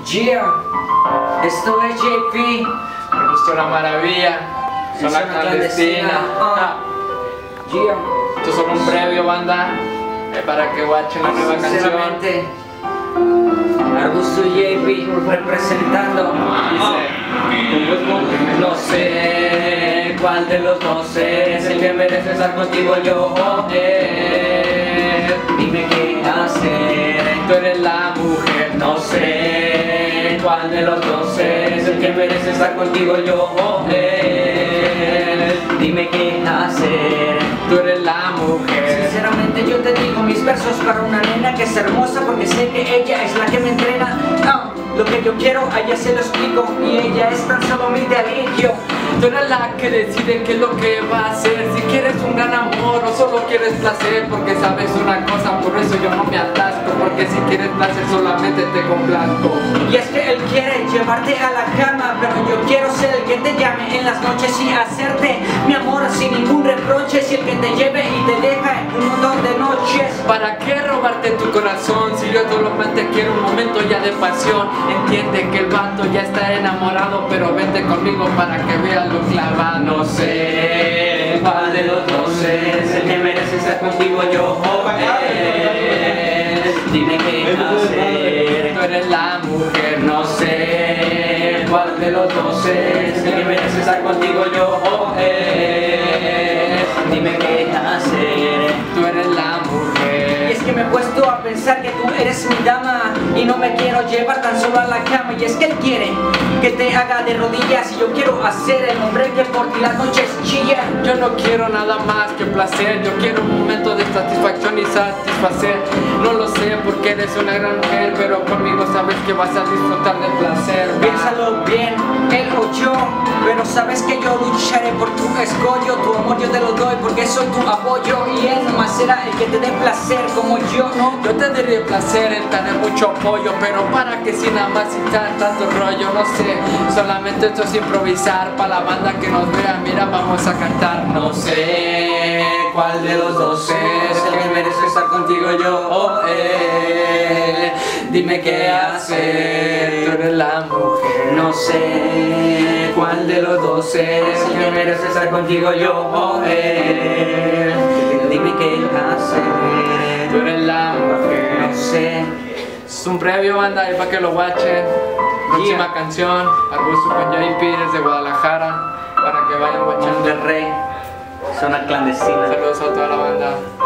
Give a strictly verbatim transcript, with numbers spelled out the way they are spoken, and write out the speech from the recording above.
Yeah, esto es J P. Me gustó la maravilla. Zona Zona clandestina. clandestina. Ah. Yeah. Esto es solo un previo, banda, eh, para que watchen la nueva canción. Sinceramente, Arbusto J P representando. Dice, no sé cuál de los dos es el que merece estar contigo, yo o él. Dime qué hacer. Tú eres la mujer, no sé cuál de los dos es el que merece estar contigo, yo o él. Dime qué hacer. Tú eres la mujer. Sinceramente yo te digo mis versos para una nena que es hermosa, porque sé que ella es la que me entrena. Ah, lo que yo quiero a ella se lo explico y ella es tan solo mi delirio. Tú eres la que decide qué es lo que va a hacer. Si quieres un gran amor o solo quieres placer, porque sabes una cosa, por eso yo no me atasco, porque si quieres placer solamente te complazco. Y es que él quiere llevarte a la cama, pero yo quiero ser el que te llame en las noches y hacerte mi amor sin ningún reproche. Si el que te lleve y te deja un montón de noches. ¿Para qué robarte tu corazón si yo solamente quiero un momento ya de pasión? Entiende que el vato ya está enamorado, pero vente conmigo para que veas lo clavado. No sé cuál de los dos es el que merece estar contigo, yo o él. Dime qué hacer. Tú eres la mujer, no sé cuál de los dos es el que merece estar contigo, yo o él. Dime qué hacer. Tú eres la mujer. Y es que me he puesto a pensar que tú eres mi dama y no me quiero llevar tan solo a la cama. Y es que él quiere que te haga de rodillas y yo quiero hacer el hombre que por ti las noches chilla. Yo no quiero nada más que placer, yo quiero un momento de satisfacción y satisfacer. No lo sé porque eres una gran mujer, pero conmigo sabes que vas a disfrutar del placer. Piénsalo bien, él o yo, pero sabes que yo lucharé por tu escollo. Tu amor yo te lo doy porque soy tu apoyo y él nomás será el que te dé placer como yo, ¿no? Yo te daría placer en tener mucho apoyo, pero para que sin nada más citar tanto rollo, no sé, solamente esto es improvisar. Para la banda que nos vea, mira, vamos a cantar. No sé cuál de los dos es el que merece estar contigo, yo o él. Dime qué hacer, tú eres la mujer. No sé ¿Cuál de los dos es el que merece estar contigo, yo o él? Dime qué hacer. Tú eres la mujer. No sé. Es un previo, banda, ahí para que lo watchen. Próxima Yeah. canción, Arbusto con J P desde Guadalajara, para que vayan watchando. Monterrey, zona clandestina. Saludos a toda la banda.